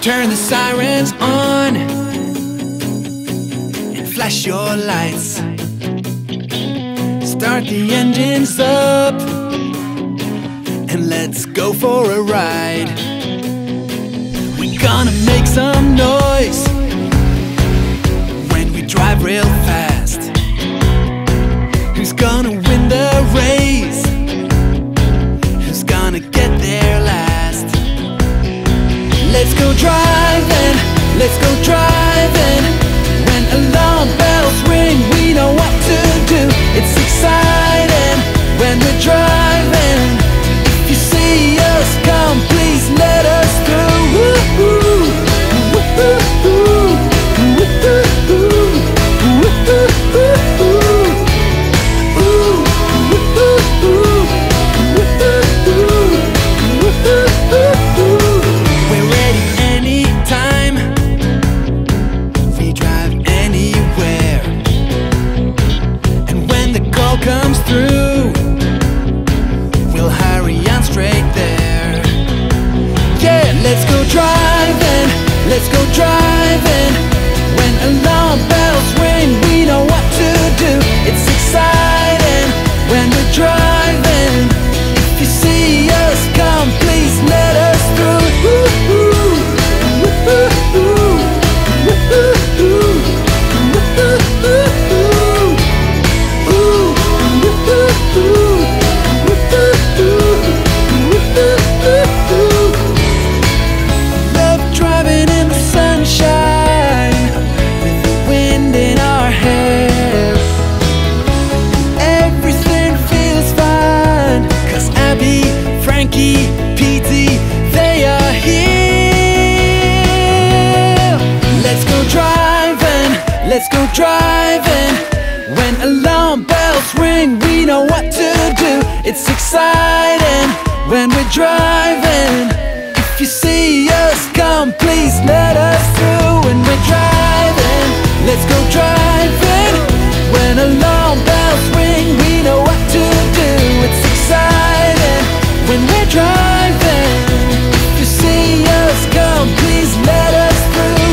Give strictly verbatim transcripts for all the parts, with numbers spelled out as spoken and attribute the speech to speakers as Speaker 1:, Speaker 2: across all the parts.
Speaker 1: Turn the sirens on and flash your lights. Start the engines up and let's go for a ride. We're gonna make some noise when we drive real fast. Who's gonna win the race? Who's gonna get there last? Let's go driving, let's go driving. When alarm bells ring, we know what to do. It's exciting when we're driving. If you see us come, please let us through. Woo-hoo, woo-hoo, woo-hoo, woo-hoo. Comes through, we'll hurry on straight there. Yeah, let's go driving, let's go driving. When alarm bells ring, we know what to do. It's exciting when we're driving. If you see us come, please let us through. Woo-hoo, woo-hoo, woo-hoo, woo-hoo. Love driving in the sunshine with the wind in our hair. Everything feels fine, 'cause Abby, Frankie, Petey, they are here. Let's go driving, let's go driving. When alarm bells ring, we know what to do. It's exciting when we're driving. If you see us come, please let us through. When we're driving, let's go driving. When alarm bells ring, we know what to do. It's exciting when we're driving. If you see us come, please let us through.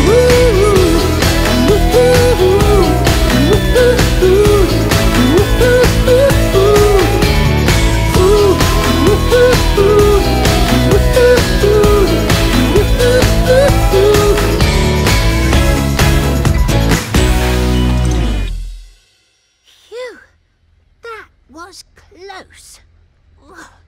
Speaker 2: Phew, that was close. Ugh.